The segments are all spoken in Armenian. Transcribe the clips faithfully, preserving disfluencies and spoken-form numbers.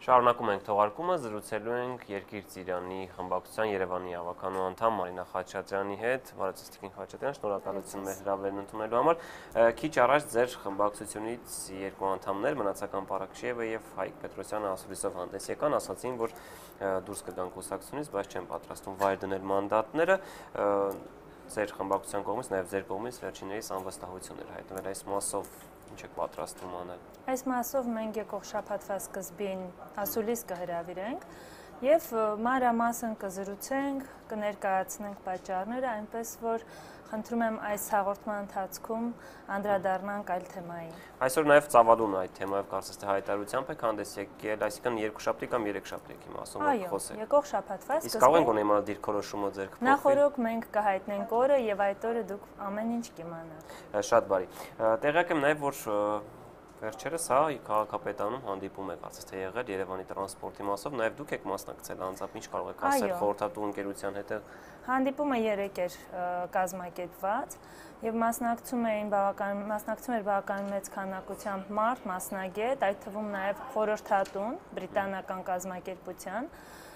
Շարունակում ենք թողարկումը, զրուցելու ենք Երկիր Ծիրանի խմբակցության Երևանի ավականու անդամ Մարինա Խաչատրյանի հետ։ Բարև Տիկին Խաչատրյան, շնորհակալություն մեր հրավերն ընդունելու համար։ Քիչ առաջ ձեր խմբակցությունից երկու անդամներ, Մնացական Պարակշիևը եւ Հայկ Պետրոսյանը ասուլիսով հանդես եկան, ասացին, որ դուրս կգան կուսակցությունից, բայց չեն պատրաստվում վայր դնել մանդատները։ Ձեր խմբակցության կողմից, նաեւ ձեր կողմից վերջիններիս անվստահություններ հայտնվել այս մասով ինչ եք պատրաստվում անել։ Այս մասով մենք եկող շաբաթվա սկզբին ասուլիս կհրավիրենք եւ մանրամասն կզրուցենք, կներկայացնենք պատճառները, այնպես որ խնդրում եմ այս հաղորդման ընթացքում անդրադառնանք այլ թեմային։ Այսօր նաեւ ծավալուն այդ թեմայով կարծես թե հայտարարությամբ եք հանդես եկել, այսինքն երկուշաբթի կամ երեքշաբթի մասով խոսեք։ Այո, եկող շաբաթվա սկզբին։ Իսկ կարող ենք ունենալ դիրքորոշումը ձեր կողմից։ Նախորդ մենք կհայտնենք օրը եւ այդ օրը դուք ամեն ինչ կիմանաք։ Շատ բարի։ Տեղյակ եմ նաեւ որ վերջերս հա քաղաքապետանում հանդիպում եք ասես թե եղել Երևանի տրանսպորտի մասով, նաև դուք եք մասնակցել անձամբ, ինչ կարող եք ասել խորհրդատու ընկերության հետ։ Հանդիպումը երեք էր կազմակերպված եւ մասնակցում էին բավական մասնակցում էր բավական մեծ քանակությամբ մարդ, մասնագետ, այդ թվում նաև խորհրդատուն, բրիտանական կազմակերպության։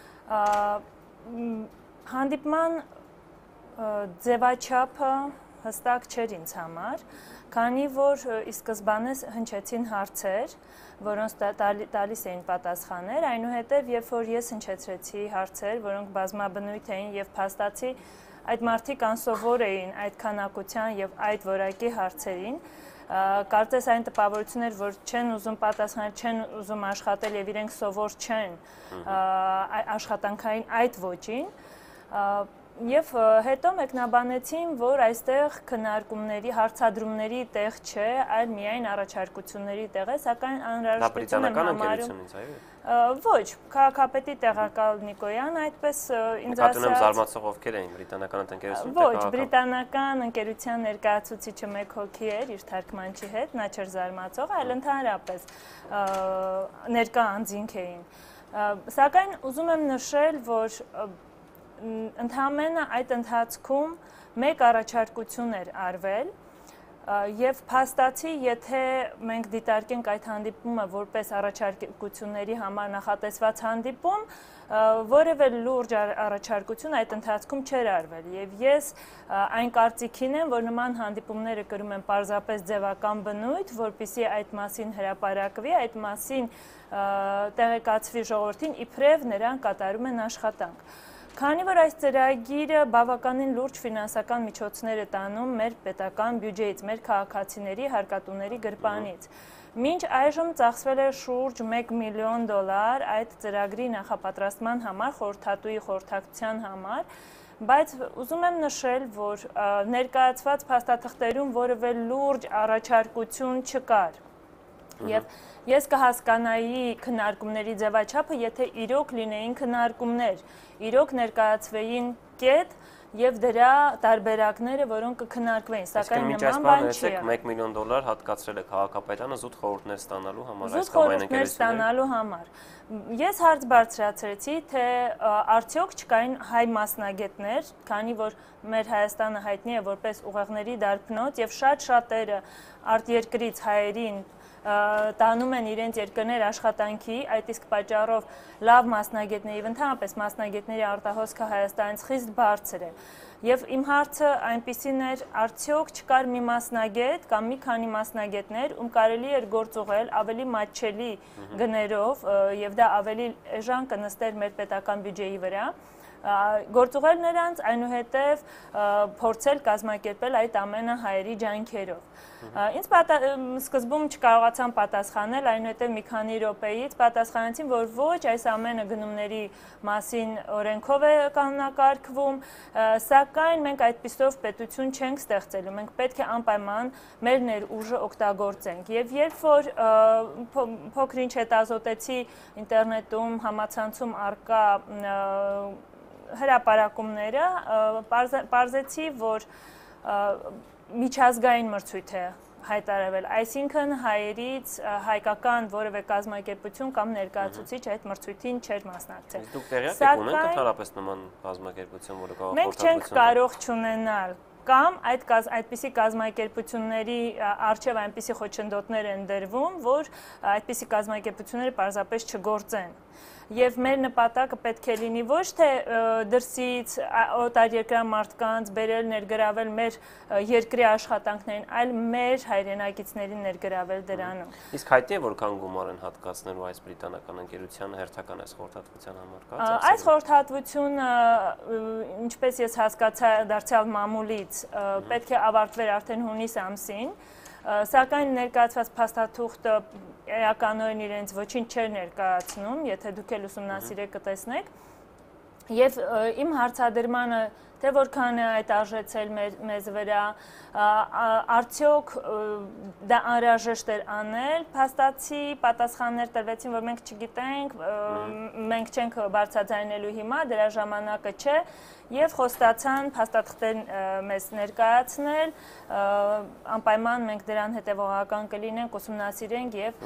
Հանդիպման ձևաչափը հստակ չէր ինձ համար, քանի որ ի սկզբանե հնչեցին հարցեր, որոնց տալիս էին պատասխաններ, այնուհետև երբ որ ես հնչեցրեցի հարցեր, որոնք բազմաբնույթ էին եւ փաստացի այդ մարդիկ անսովոր էին այդ քանակության եւ այդ որակի հարցերին, կարծես այն տպավորություն էր, որ չեն ուզում պատասխանել, չեն ուզում աշխատել եւ իրենք սովոր չեն աշխատանքային այդ ոճին, Եվ հետո մեկնաբանեցին, որ այստեղ քննարկումների, հարցադրումների տեղ չէ, այլ միայն առաջարկությունների տեղ է, սակայն անհրաժեշտություն եմ համարում։ Ոչ, քաղաքապետի տեղակալ Նիկոյան այդպես ինձ ասաց։ Նկատում եմ զարմացող ովքեր էին բրիտանական ընկերությունից։ Ոչ, բրիտանական ընկերության ներկայացուցիչը մեկ հոգի էր իր թարգմանչի հետ, նա չէր զարմացող, այլ ընդհանրապես ներկա անձինք էին։ Սակայն ուզում եմ նշել, որ ընդհանրապես այդ ընթացքում մեկ առաջարկություն էր արվել եւ փաստացի, եթե մենք դիտարկենք այդ հանդիպումը որպես առաջարկությունների համար նախատեսված հանդիպում, որևէ լուրջ առաջարկություն այդ ընթացքում չէր արվել եւ ես այն կարծիքին եմ, որ նման հանդիպումները կրում են պարզապես ձևական բնույթ, որպեսզի այդ մասին հրապարակվի, այդ մասին տեղեկացվի ժողովրդին, իբրև նրանք կատարում են աշխատանք։ Քանի որ այս ծրագիրը բավականին լուրջ ֆինանսական միջոցներ է տանում մեր պետական բյուջեից, մեր քաղաքացիների հարկատուների գրպանից։ Մինչ այժմ ծախսվել է շուրջ մեկ միլիոն դոլար այդ ծրագրի նախապատրաստման համար, խորհրդատուի խորհրդակցության համար, բայց ուզում եմ նշել, որ ներկայացված փաստաթղթերում որևէ լուրջ առաջարկություն չկար։ Եվ ես կհասկանայի քննարկումների ձևաչափը, եթե իրոք լինեին քննարկումներ, իրոք ներկայացվեին կետ եւ դրա տարբերակները, որոնք կքննարկվեին, սակայն նման բան չի եղել։ մեկ միլիոն դոլար հատկացրել է քաղաքապետանը զուտ խորհուրդներ ստանալու համար, այս կամ այն ընկերությունների ստանալու համար։ Ես հարց բարձրացրեցի, թե արդյոք չկային հայ մասնագետներ, քանի որ մեր Հայաստանը հայտնի է որպես ուղեղների դարբնոց եւ շատ շատերը արտերկրից հայերին տանում են իրենց երկրներ աշխատանքի, այդ իսկ պատճառով լավ մասնագետների, ընդհանրապես մասնագետների արտահոսքը Հայաստանից խիստ բարձր է։ Եվ իմ հարցը այնպիսին էր, արդյոք չկար մի մասնագետ կամ մի քանի մասնագետներ, ում կարելի էր գործ ուղղել ավելի մատչելի գներով եւ դա ավելի էժան կնստեր մեր պետական բյուջեի վրա, գործուղել նրանց, այնուհետև փորձել կազմակերպել այդ ամենը հայերի ջանքերով։ Ինձ սկզբում չկարողացան պատասխանել, այնուհետև մի քանի րոպեից պատասխանեցին, որ ոչ, այս ամենը գնումների մասին օրենքով է կանոնակարգվում, սակայն մենք այդպիսով պետություն չենք ստեղծելու, մենք պետք է անպայման մեր ներուժը օգտագործենք։ Եվ երբ որ փոքր-ինչ հետազոտեցի ինտերնետում, համացանցում առկա հրապարակումները, պարզեցի, որ միջազգային մրցույթ է հայտարարվել, այսինքն հայերից հայկական որևէ կազմակերպություն կամ ներկայացուցիչ այդ մրցույթին չէր մասնակցել։ Դուք տեղյակ եք ունենք ընդհանրապես նման կազմակերպություն, որը կարող է մենք չենք կարող չունենալ կամ այդ այդպիսի կազմակերպությունների առջև այնպիսի խոչընդոտներ են դրվում, որ այդպիսի կազմակերպությունները պարզապես չգործեն։ Եվ մեր նպատակը պետք է լինի ոչ թե դրսից օտարերկրյա մարդկանց բերել ներգրավել մեր երկրի աշխատանքներին, այլ մեր հայրենակիցներին ներգրավել դրանում։ Իսկ հայտնի է որքան գումար են հատկացնելու այս բրիտանական ընկերությանը հերթական այս խորհրդատվության համար, կա՞։ Այս խորհրդատվությունը, ինչպես ես հասկացա դարձյալ մամուլից, պետք է ավարտվեր արդեն հունիս ամսին, սակայն ներկայացված փաստաթուղթը էականորեն իրենց ոչինչ չէր ներկայացնում, եթե դուք էլ ուսումնասիրեք կտեսնեք, եւ իմ հարցադրմանը թե որքան է այդ արժեցել մեզ վրա, արդյոք դա անհրաժեշտ էր անել, փաստացի պատասխաններ տրվեցին, որ մենք չգիտենք, մենք չենք բարձրաձայնելու հիմա, դրա ժամանակը չէ, եւ խոստացան փաստաթղթեր մեզ ներկայացնել, անպայման մենք դրան հետևողական կլինենք, ուսումնասիրենք եւ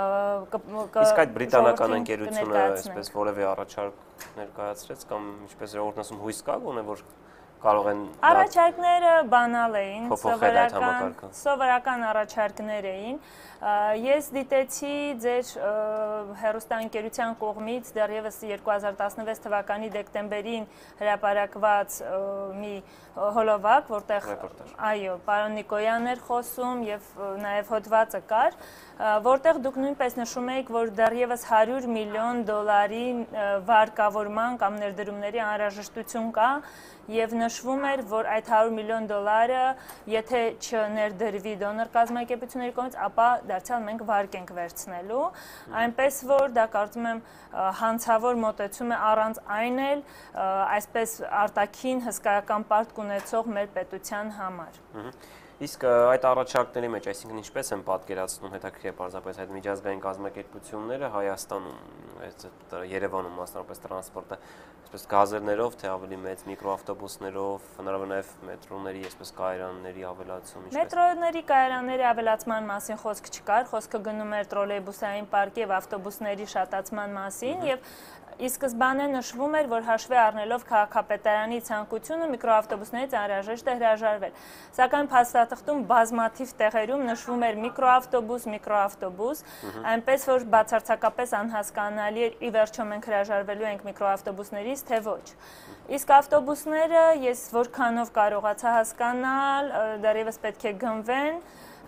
Իսկ այդ բրիտանական ընկերությունը այսպես որևէ առաջարկ ներկայացրեց կամ ինչպես ժողովուրդն ասում հույս կա գոնե որ կարող են Առաջարկները բանալ էին, սովորական սովորական առաջարկներ էին։ Ես դիտեցի ձեր հեռուստաընկերության կողմից դեռևս երկու հազար տասնվեց թվականի դեկտեմբերին հրապարակված մի հոլովակ, որտեղ այո, պարոն Նիկոյանն էր խոսում եւ նաեւ հոդվածը կար, որտեղ դուք նույնպես նշում եք, որ դեռևս հարյուր միլիոն դոլարի վարկավորման կամ ներդրումների անհրաժեշտություն կա եւ նշվում էր, որ այդ հարյուր միլիոն դոլարը, եթե չներդրվի դոնոր կազմակերպությունների կողմից, ապա դարձյալ մենք վարկ ենք վերցնելու, այնպես որ դա կարծում եմ հանցավոր մոտեցում է առանց այն էլ այսպես արտաքին հսկայական պարտք ունեցող մեր պետության համար։ Իսկ այդ առաջարկների մեջ, այսինքն ինչպես են պատկերացնում հետաքրքիր է պարզապես այդ միջազգային կազմակերպությունները Հայաստանում, Երևանում մասնավորապես տրանսպորտը, այսպես գազերներով, թե ավելի մեծ միկրոավտոբուսներով, հնարավոր նաև մետրոների, այսպես կայարանների ավելացում, ինչպես։ Մետրոների կայարանների ավելացման մասին խոսք չկար, խոսքը գնում էր տրոլեյբուսային պարկի եւ ավտոբուսների շատացման մասին եւ ի սկզբանե նշվում էր, որ հաշվի առնելով քաղաքապետարանի ցանկությունը միկրոավտոբուսներից անհրաժեշտ է հրաժարվել։ Սակայն փաստաթղթում բազմաթիվ տեղերում նշվում էր միկրոավտոբուս, միկրոավտոբուս, այնպես որ բացարձակապես անհասկանալի էր ի վերջո մենք հրաժարվելու ենք միկրոավտոբուսներից, թե ոչ։ Իսկ ավտոբուսները ես որքանով կարողացա հասկանալ, դեռևս պետք է գնվեն,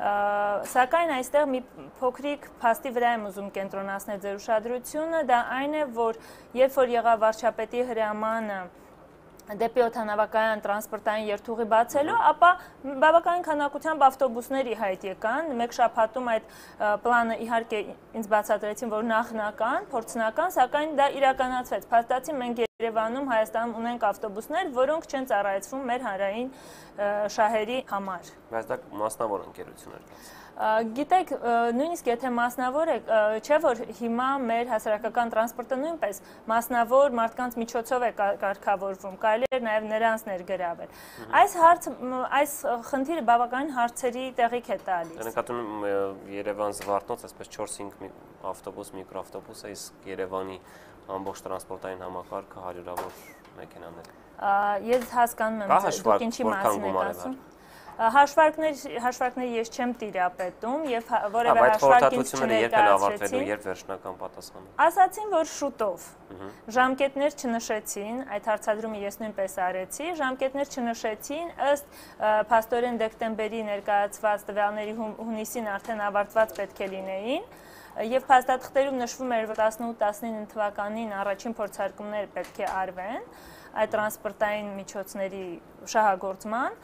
սակայն այստեղ մի փոքրիկ փաստի վրա եմ ուզում կենտրոնացնել ձեր ուշադրությունը, դա այն է, որ երբ որ եղավ վարչապետի հրամանը դեպի օդանավակայան տրանսպորտային երթուղի բացելու, ապա բավականին քանակությամբ ավտոբուսներ ի հայտ եկան, մեկ շաբաթում այդ պլանը իհարկե ինձ բացատրեցին, որ նախնական, փորձնական, սակայն դա իրականացվեց։ Փաստացի մենք Երևանում, Հայաստանում ունենք ավտոբուսներ, որոնք չեն ծառայեցվում մեր հանրային շահերի համար։ Բայց դա մասնավոր ընկերություն էր։ Գիտեք, նույնիսկ եթե մասնավոր է, չէ որ հիմա մեր հասարակական տրանսպորտը նույնպես մասնավոր մարդկանց միջոցով է կարգավորվում, կարելի է նաև նրանց ներգրավել։ Այս հարց, այս խնդիրը բավականին հարցերի տեղիք է տալիս։ Նկատում Երևան Զվարթնոց, այսպես չորս-հինգ ավտոբուս, միկրոավտոբուս է, իսկ Երևանի ամբողջ տրանսպորտային համակարգը հարյուրավոր մեքենաներ։ Ես հասկանում եմ, դուք ինչի մասին եք ասում։ Հաշվարկներ ես չեմ տիրապետում եւ որևէ հաշվարկ ինձ չներկայացրեցին։ Երբ վերջնական պատասխանը։ Ասացին, որ շուտով։ Ժամկետներ չնշեցին, այդ հարցադրումը ես նույնպես արեցի, ժամկետներ չնշեցին, ըստ փաստորեն դեկտեմբերի ներկայացված տվյալների հունիսին արդեն ավարտված պետք է լինեին։ Եվ փաստաթղթերում նշվում էր, որ տասնութ տասնինը թվականին առաջին փորձարկումները պետք է արվեն այդ տրանսպորտային միջոցների շահագործման։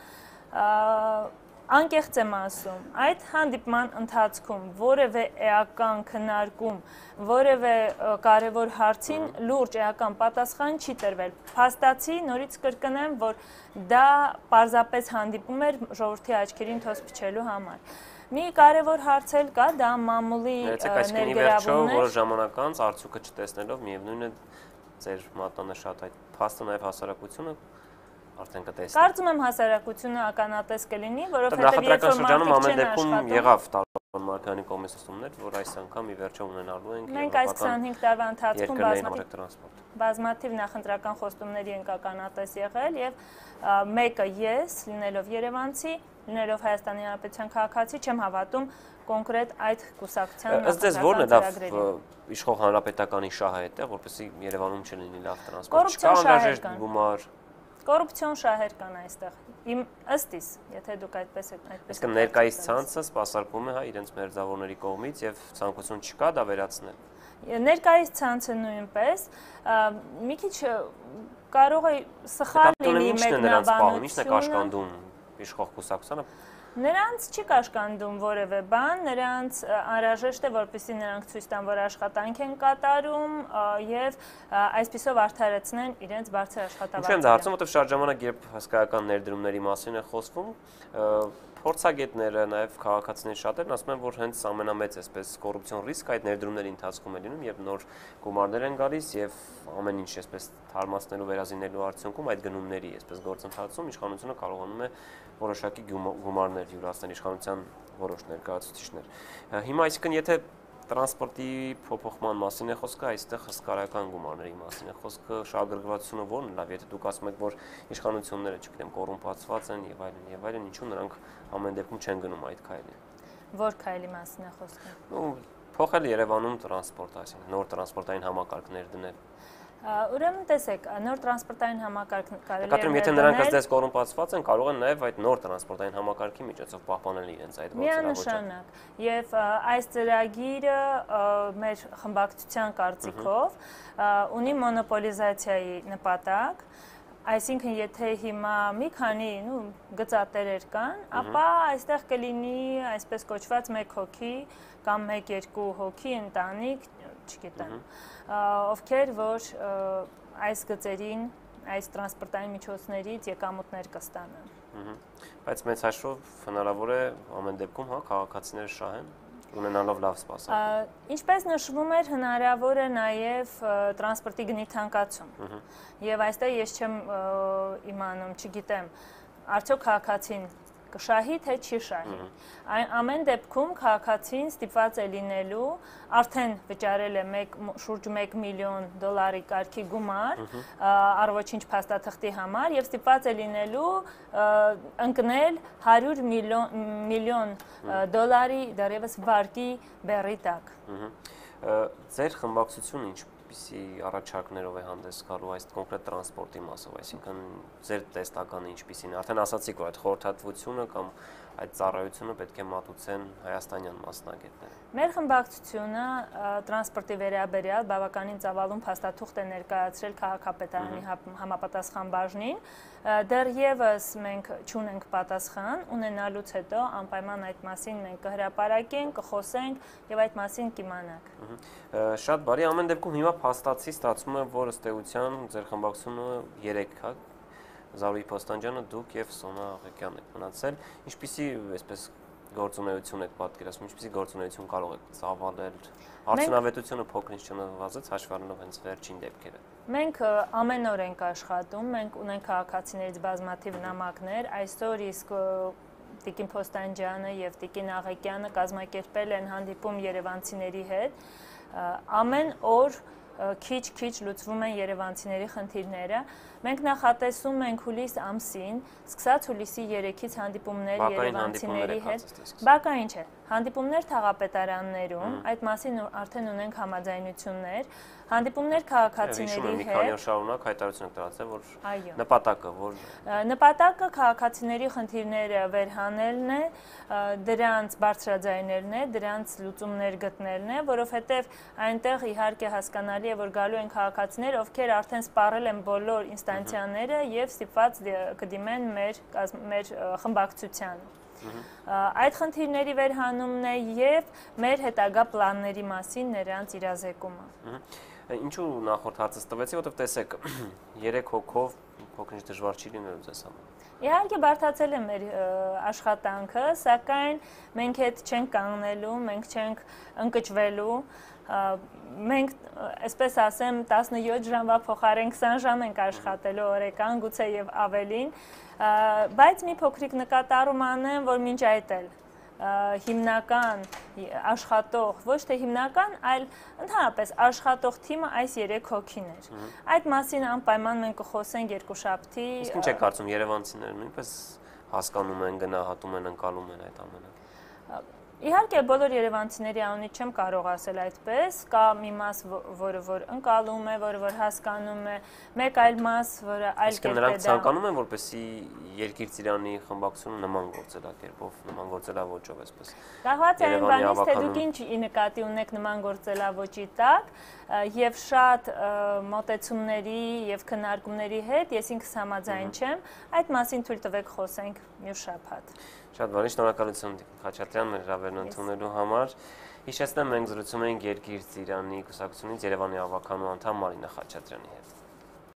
Անկեղծ եմ ասում, այդ հանդիպման ընթացքում որևէ էական քննարկում, որևէ կարևոր հարցին լուրջ էական պատասխան չի տրվել։ Փաստացի նորից կրկնեմ, որ դա պարզապես հանդիպում էր ժողովրդի աչքերին թոս փչելու համար։ Մի կարևոր հարց էլ կա, դա մամուլի ներգրավումն է։ Որոշ ժամանակ անց արդյունքը չտեսնելով, միևնույն է ձեր մատնանշած այդ փաստը նաև հասարակությունը արդեն կտեսնի։ Կարծում եմ հասարակությունը ականատես կլինի, որովհետև երբ որ մարդիկ չեն աշխատում, եղավ Մարկարյանի կողմից ստումներ, որ այս անգամ ի վերջո ունենալու ենք մենք այս քսանհինգ տարվա ընթացքում բազմաթիվ բազմաթիվ նախընտրական խոստումների ենք ականատես եղել եւ մեկը ես, լինելով երևանցի, լինելով Հայաստանի Հանրապետության քաղաքացի, չեմ հավատում կոնկրետ այդ կուսակցության նախընտրական ծրագրերին։ Իշխող հանրապետականի շահը այդտեղ, որպեսզի Երևանում չլինի լավ տրանսպորտ, չկա անհրաժեշտ գումար։ Կոռուպցիոն շահեր կան այստեղ։ Իմ ըստիս, եթե դուք այդպես եք այդպես։ Իսկ ներկայիս ցանցը սպասարկում է հա իրենց մերձավորների կողմից եւ ցանկություն չկա դա վերացնել։ Ներկայիս ցանցը նույնպես մի քիչ կարող է սխալ լինի մեկնաբանությունը։ Ինչն է կաշկանդում իշխող կուսակցությանը։ Նրանց չի կաշկանդում որևէ բան, նրանց անհրաժեշտ է, որպեսզի նրանք ցույց տան, որ աշխատանք են կատարում եւ այսպիսով արդարացնեն իրենց բարձր աշխատավարձերը։ Ինչու եմ դա հարցում, որովհետեւ շատ ժամանակ երբ հսկայական ներդրումների մասին է խոսվում, փորձագետները, նաև քաղաքացիների շատերն ասում են, որ հենց ամենամեծ այսպես կոռուպցիոն ռիսկը այդ ներդրումների ընթացքում է լինում, երբ նոր գումարներ են գալիս եւ ամեն ինչ այսպես թարմացնելու վերազինելու արդյունքում այդ գնումների այսպես գործընթացում իշխանությունը կարողանում է որոշակի գումարներ յուրացնել իշխանության որոշ ներկայացուցիչներ։ Հիմա այսինքն եթե տրանսպորտի փոփոխման մասին է խոսքը, այստեղ հսկայական գումարների մասին է խոսքը, շահագրգռվածությունը ո՞րն է լավ, եթե դուք ասում եք, որ իշխանությունները, չգիտեմ, կոռումպացված են եւ այլն եւ այլն, ինչու նրանք ամեն դեպքում չեն գնում այդ քայլին։ Որ քայլի մասին է խոսքը։ Ну, փոխել Երևանում տրանսպորտ, այսինքն նոր տրանսպորտային համակարգներ դնել։ Ուրեմն տեսեք, նոր տրանսպորտային համակարգ կարելի է Կատարում, եթե նրանք ըստ կոռումպացված են, կարող են նաև այդ նոր տրանսպորտային համակարգի միջոցով պահպանել իրենց այդ գործառույթը։ Միանշանակ։ Եվ այս ծրագիրը մեր խմբակցության կարծիքով ունի մոնոպոլիզացիայի նպատակ, այսինքն եթե հիմա մի քանի նու գծատերեր կան, ապա այստեղ կլինի այսպես կոչված մեկ հոգի կամ մեկ-երկու հոգի ընտանիք, չգիտեմ, ովքեր որ այս գծերին, այս տրանսպորտային միջոցներից եկամուտներ կստանան։ Բայց մեծ հաշվով հնարավոր է ամեն դեպքում հա քաղաքացիները շահեն ունենալով լավ սպասարկում։ Ինչպես նշվում էր, հնարավոր է նաև տրանսպորտի գնի թանկացում։ Եվ այստեղ ես չեմ իմանում, չգիտեմ, արդյոք քաղաքացին կշահի, թե չի շահի։ Ամեն դեպքում քաղաքացին ստիպված է լինելու, արդեն վճարել է շուրջ մեկ միլիոն դոլարի կարգի գումար առողջինչ փաստաթղթի համար եւ ստիպված է լինելու ընկնել հարյուր միլիոն դոլարի դեռևս վարկի բեռի տակ։ Ձեր խմբակցությունը ինչպիսի առաջարկներով է հանդես գալու այս կոնկրետ տրանսպորտի մասով, այսինքն ձեր տեստականը ինչպիսին է։ Արդեն ասացիք, որ այդ խորհրդատվությունը կամ այդ ծառայությունը պետք է մատուցեն հայաստանյան մասնագետները։ Մեր խմբակցությունը տրանսպորտի վերաբերյալ բավականին ծավալուն փաստաթուղթ է ներկայացրել քաղաքապետարանի համապատասխան բաժնին։ Դեռևս մենք չունենք պատասխան, ունենալուց հետո անպայման այդ մասին մենք կհրապարակենք, կխոսենք եւ այդ մասին կիմանանք։ Շատ բարի, ամեն դեպքում հիմա փաստացի ստացվում է, որ ըստ էության ձեր խմբակցությունը երեք հա Զարուհի Փոստանջյանը, դուք եւ Սոնա Աղեկյանն եք մնացել, ինչպիսի այսպես գործունեություն եք պատկերացնում, ինչպիսի գործունեություն կարող եք ծավալել, արդյունավետությունը փոքր-ինչ չնվազեց, հաշվի առնելով հենց վերջին դեպքերը։ Մենք ամեն օր ենք աշխատում, մենք ունենք քաղաքացիներից բազմաթիվ նամակներ, այսօր իսկ Տիկին Փոստանջյանը եւ Տիկին Աղեկյանը կազմակերպել են հանդիպում երևանցիների հետ, ամեն օր քիչ-քիչ լուծվում են երևանցիների խնդիրները։ Մենք նախատեսում ենք հուլիս ամսին, սկսած հուլիսի երեքից հանդիպումներ երևանցիների հետ։ Բակային չէ, հանդիպումներ թաղապետարաններում, այդ մասին արդեն ունենք համաձայնություններ, հանդիպումներ քաղաքացիների հետ։ Մի քանի օր շարունակ հայտարարություն եք տարածել, որ նպատակը որ նպատակը քաղաքացիների խնդիրները վերհանելն է, դրանց բարձրաձայնելն է, դրանց լուծումներ գտնելն է, որովհետև այնտեղ իհարկե հասկանալի է, որ գալու են քաղաքացիներ, ովքեր արդեն սպառել են բոլոր ինստանցիաները եւ ստիպված կդիմեն մեր մեր խմբակցությանը։ Այդ խնդիրների վերհանումն է եւ մեր հետագա պլանների մասին նրանց իրազեկումը։ Ինչու նախորդ հարցս տվեցի, որովհետև տեսեք, երեք հոգով փոքր-ինչ դժվար չի լինելու ձեզ համար։ Իհարկե բարդացել է մեր աշխատանքը, սակայն մենք հետ չենք կանգնելու, մենք չենք ընկճվելու, մենք, այսպես ասեմ, տասնյոթ ժամվա փոխարեն քսան ժամ ենք աշխատելու օրեկան, գուցե եւ ավելին, բայց մի փոքրիկ նկատառում անեմ, որ մինչ այդ էլ հիմնական աշխատող, ոչ թե հիմնական, այլ ընդհանրապես աշխատող թիմը այս երեք հոգին էր։ Այդ մասին անպայման մենք կխոսենք երկուշաբթի։ Իսկ ինչ եք կարծում, երևանցիները նույնպես հասկանում են, գնահատում են, ընկալում են այդ ամենը։ Իհարկե բոլոր երևանցիների անունից չեմ կարող ասել այդպես, կա մի մաս, որը որ ընկալում է, որը որ հասկանում է, մեկ այլ մաս, որը այլ կերպ է դա։ Իսկ նրանք ցանկանում են, որպեսզի Երկիր Ծիրանի խմբակցությունը նման գործելակերպով, նման գործելավոճով այսպես։ Կախված է այն բանից, թե դուք ինչ նկատի ունեք նման գործելավոճի տակ, եւ շատ մոտեցումների եւ քննարկումների հետ ես ինքս համաձայն չեմ, այդ մասին թույլ տվեք խոսենք մյուս շաբաթ։ Շատ բարի, շնորհակալություն Խաչատրյան մեր հրավերն ընդունելու համար։ Հիշեցնեմ, մենք զրուցում էինք Երկիր Ծիրանի կուսակցությունից Երևանի ավականու անդամ Մարինա Խաչատրյանի հետ։